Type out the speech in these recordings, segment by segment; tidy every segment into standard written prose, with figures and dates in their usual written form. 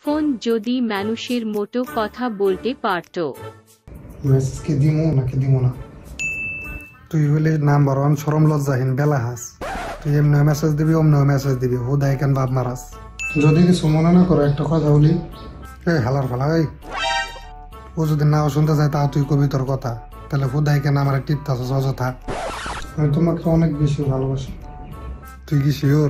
Phone যদি মানুষের মতো কথা বলতে পারতো। মেসেজ কি দিমু নাকি দিমু না? তুই হইলে নাম্বার ওয়ান শরম লজ্জাহীন বেলা হাস। তুই এমনি মেসেজ দিবি অমনি মেসেজ দিবি, হুদাই কেন বাপ মারাস? যদি কিছু মনে না করো একটা কথা বলি। এই হালার ফালা, এই ও যদি নাও শুনতে চায় তা তুই কবি তোর কথা, তাহলে হুদাই কেন আমার টিপতাছ অযথা? আমি তোমাকে অনেক বেশি ভালোবাসি। তুই কি শিওর?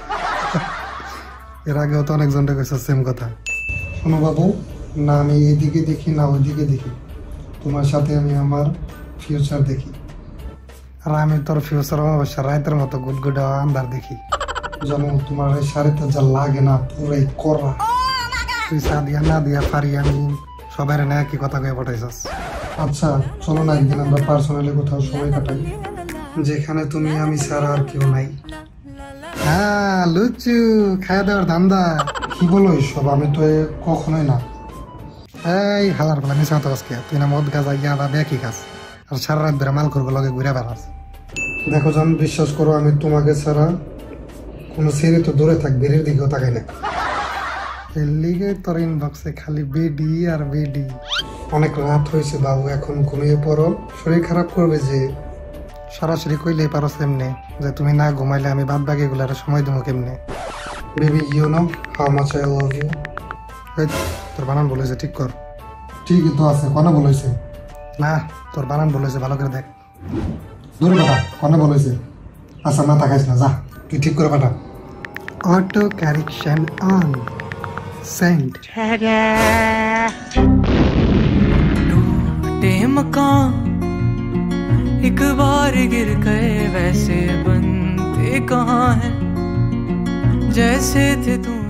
এর আগেও তো অনেকজনটা কইছে সেম কথা। শোনো বাবু, না আমি এইদিকে দেখি না ওইদিকে দেখি, তোমার সাথে আমি আমার ফিউচার দেখি। আর আমি তোর ফিউচার অবশ্য রাতের মতো গুটগুটা আন্দার দেখি। যেন তোমার এই শাড়িতে যা লাগে না পুরাই করা। তুই সাদিয়া না দিয়া পারি আমি সবাই না একই কথা কয়ে পাঠাইছাস। আচ্ছা চলো না একদিন আমরা পার্সোনালি কোথাও সময় কাটাই, যেখানে তুমি আমি ছাড়া আর কেউ নাই। হ্যাঁ লুচু খাওয়া দাওয়ার ধান্দা। কি বলো এইসব? আমি তো কখনোই না। এই হালার বেলা নিচা তো আজকে তুই না মদ গাছ গিয়ে আদা দেখি খাস আর সারা রাত ধরে মাল করবো লগে ঘুরে বেড়াস। দেখো জান, বিশ্বাস করো আমি তোমাকে ছাড়া কোনো ছেড়ে তো দূরে থাক, বেরির দিকেও তাকাই না। এর লিগে তোর ইনবক্সে খালি বেডি আর বেডি। অনেক রাত হয়েছে বাবু, এখন ঘুমিয়ে পড়ো, শরীর খারাপ করবে যে। সরাসরি কইলেই পারো এমনি যে তুমি না ঘুমাইলে আমি বাদ বাকি গুলার সময় দেবো কেমনে। Baby you know how much I love you. তোর বানান বলেছে ঠিক কর। ঠিকই তো আছে, কনে বলেছে? না তোর বানান বলেছে, ভালো করে দেখ। দূরে পাঠা, কনে বলেছে? আচ্ছা না তাকাইস না, যা তুই ঠিক করে পাঠা। Auto correction on, send. टूटे मकान एक बार गिर गए वैसे बनते कहाँ हैं, जैसे थे तुम